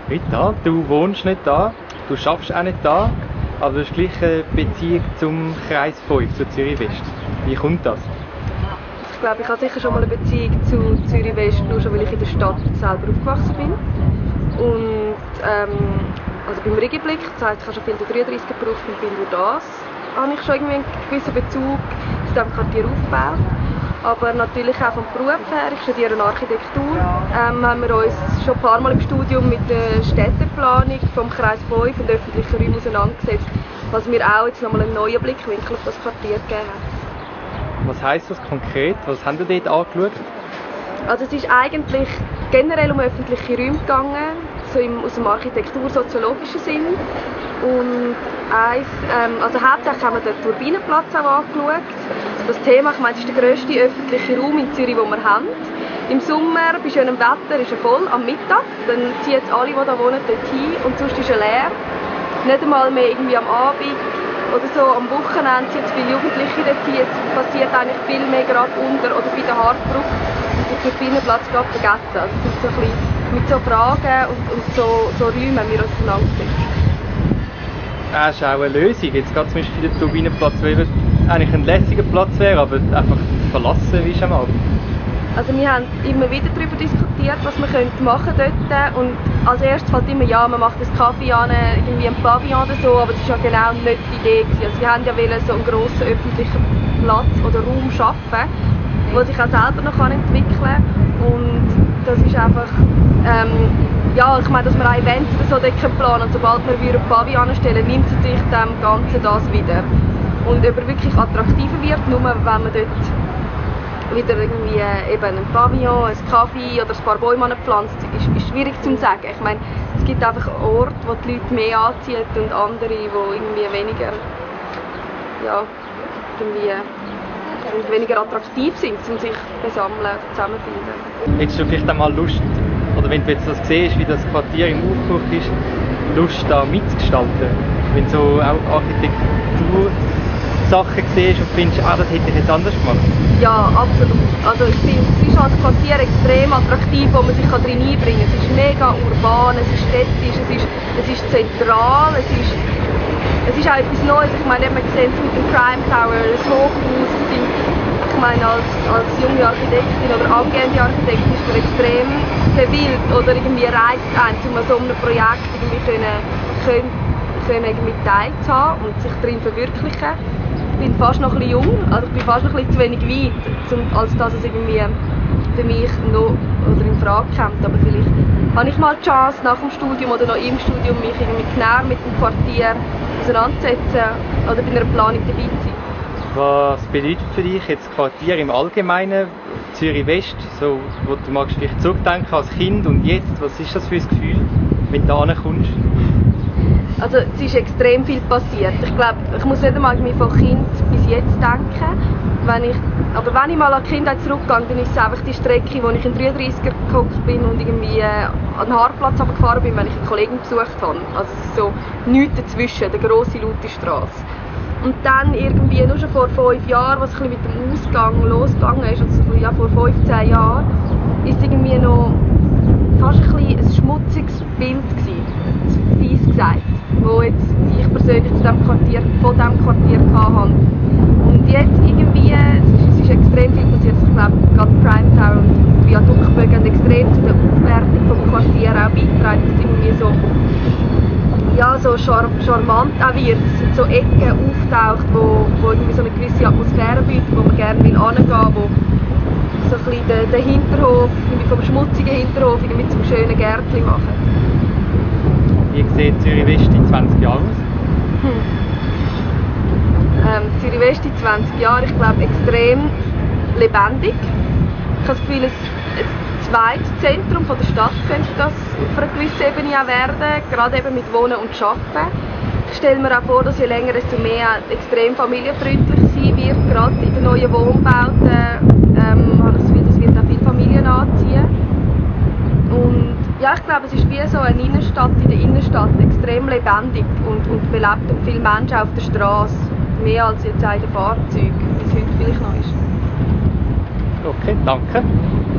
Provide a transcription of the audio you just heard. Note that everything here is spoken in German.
Rita, du wohnst nicht da, du schaffst auch nicht da, aber du hast gleich eine Beziehung zum Kreis 5, zu Zürich West. Wie kommt das? Ich glaube, ich habe sicher schon mal eine Beziehung zu Zürich West, nur schon weil ich in der Stadt selber aufgewachsen bin. Und also beim Regiblick, das heisst, ich habe schon viel den 33 gebraucht und bin durch das habe ich schon irgendwie einen gewissen Bezug zu diesem Quartier aufgebaut. Aber natürlich auch vom Beruf her, ich studiere Architektur, haben wir uns schon ein paar Mal im Studium mit der Städteplanung vom Kreis 5 und öffentlichen Räumen auseinandergesetzt, was mir auch jetzt nochmal einen neuen Blickwinkel auf das Quartier gegeben hat. Was heisst das konkret? Was haben Sie dort angeschaut? Also es ist eigentlich generell um öffentliche Räume gegangen, so aus dem architektursoziologischen Sinn. Und also hauptsächlich haben wir den Turbinenplatz auch angeschaut. Das Thema, ich meine, es ist der grösste öffentliche Raum in Zürich, den wir haben. Im Sommer, bei schönem Wetter, ist er voll, am Mittag. Dann ziehen jetzt alle, die hier wohnen, dort hin und sonst ist er leer. Nicht einmal mehr irgendwie am Abend oder so am Wochenende ziehen jetzt viele Jugendliche dort hin. Jetzt passiert eigentlich viel mehr gerade unter oder bei der Hartbrücke. Und den Turbinenplatz gerade vergessen. Also es sind so ein bisschen mit so Fragen und so Räumen haben wir uns auseinandergesetzt. Das ist auch eine Lösung. Jetzt geht zum Beispiel der Turbinenplatz, der eigentlich ein lässiger Platz wäre, aber einfach verlassen ist am Abend. Also wir haben immer wieder darüber diskutiert, was man machen könnte. Und als erstes fällt immer, ja, man macht einen Kaffee an, irgendwie ein Pavillon oder so, aber das war ja genau nicht die Idee gewesen. Also wir haben ja wollen so einen grossen öffentlichen Platz oder Raum schaffen, der sich auch selber noch entwickeln kann. Und das ist einfach, ja, ich meine, dass wir auch Events oder so planen und sobald wir ein Pavillon anstellen, nimmt sich dem Ganzen das wieder. Und ob er wirklich attraktiver wird, nur wenn man dort wieder irgendwie eben ein Pavillon, ein Kaffee oder ein paar Bäume pflanzt, ist schwierig zu sagen. Ich meine, es gibt einfach Orte, wo die Leute mehr anziehen und andere, die irgendwie weniger, ja, weniger attraktiv sind, um sich versammeln, zusammenfinden. Hättest du vielleicht einmal Lust, oder wenn du jetzt das siehst, wie das Quartier im Aufbruch ist, Lust da mitzugestalten? Wenn du so auch Architektursachen siehst und findest, das hätte ich jetzt anders gemacht? Ja, absolut. Also ich finde, es ist als Quartier extrem attraktiv, wo man sich drin einbringen kann. Es ist mega urban, es ist städtisch, es ist zentral, es ist auch etwas Neues. Ich meine, man sieht es mit dem Crime Tower, das Hochhaus. Ich meine, als junge Architektin oder angehende Architektin ist man extrem verwillt oder irgendwie reizt einen, um an so einem Projekt irgendwie irgendwie teilzuhaben und sich darin verwirklichen. Ich bin fast noch ein bisschen jung, also ich bin fast noch ein bisschen zu wenig weit, als dass es irgendwie für mich noch oder in Frage kommt. Aber vielleicht habe ich mal die Chance, nach dem Studium oder noch im Studium mich irgendwie näher mit dem Quartier auseinanderzusetzen oder bei einer Planung dabei zu sein. Was bedeutet für dich jetzt das Quartier im Allgemeinen, Zürich West, so, wo du magst vielleicht zurückdenken als Kind und jetzt, was ist das für ein Gefühl, wenn du da ankommst? Also es ist extrem viel passiert. Ich glaube, ich muss nicht einmal von Kind bis jetzt denken. Aber wenn ich mal an die Kindheit zurückgehe, dann ist es einfach die Strecke, wo ich in 33er gehockt bin und irgendwie an den Haarplatz gefahren bin, wenn ich einen Kollegen besucht habe. Also so nichts dazwischen, eine grosse, laute Straße. Und dann irgendwie, nur schon vor 5 Jahren, was ein bisschen mit dem Ausgang losgegangen ist, also ja, vor 15 Jahren, ist es irgendwie noch fast ein schmutziges Bild gewesen, fies gesagt, wo jetzt ich persönlich von diesem Quartier hatte. Und jetzt irgendwie, es ist extrem viel passiert. Ich glaube, gerade Prime Tower und Viaduktbögen haben extrem zu der Aufwertung des Quartiers auch beigetragen, dass es irgendwie so, ja, so charmant auch wird. Es sind so Ecken auftaucht, wo irgendwie so eine gewisse Atmosphäre bieten, wo man gerne hingehen will, wo so ein bisschen den Hinterhof, vom schmutzigen Hinterhof irgendwie zum schönen Gärtchen machen. Wie sieht Zürich West in 20 Jahren aus? Zürich West in 20 Jahren, ich glaube, extrem lebendig. Ich habe das Gefühl, ein zweites Zentrum der Stadt könnte das auf einer gewissen Ebene auch werden, gerade eben mit Wohnen und Arbeiten. Ich stelle mir auch vor, dass je länger, desto mehr extrem familienfreundlich sein wird, gerade in den neuen Wohnbauten. Habe ich das Gefühl, das wird auch viele Familien anziehen. Und ja, ich glaube, es ist wie so eine Innenstadt in der Innenstadt, extrem lebendig und belebt und viele Menschen auf der Straße, mehr als jetzt auch in den Fahrzeugen, wie es heute vielleicht noch ist. Okay, danke.